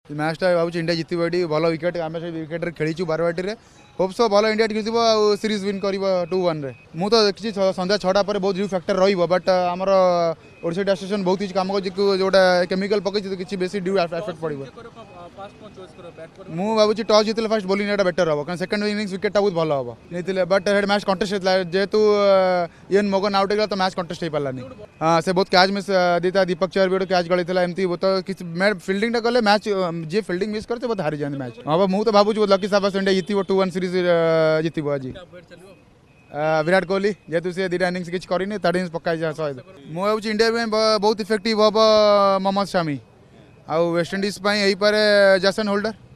मैचटा भाव इंडिया जितब ये भल विकेट आम से विकेट खेलीचु 12 बाटी होप्स भल इंडिया खेल सीरीज विन कर 2-1 रे मुझे देखी संध्या 6टा पर बहुत ड्यू फैक्टर रही बट आमर ओडिशा एसोसिएशन बहुत किसी कम जोटा केमिकल पकई किसी बेसी ड्यू एफेक्ट पड़ो मुझे भावी टॉस जीते फास्ट बोलिंग बेटर हम कारण सेकंड इनिंग्स विकेटा बहुत भल हम नहीं बट हेड मैच कंटेस्ट होता है जेहेतु ईएन मोगन आउट हो तो मैच कंटेस्ट हो पारानी हाँ से बहुत कैच मिस देता दीपक चहर भी गोटे कैच गली एमती तो किसी फिल्डिंग कले मैच जी फिल्डिंग मिस करते बहुत हारी जाते मैच हाँ मुझे तो भावुँ लकी साबास इंडिया जीत 2-1 सीरीज जीत आज विराट कोहली जेहतु सी 2टा इनिंग्स किसी करनी 3rd इनिंग्स पकाई 100 मुझे भावुँ इंडिया में बहुत इफेक्टिव हम मोहम्मद शामी आउ वेस्ट इंडीज यही पारे जैसन होल्डर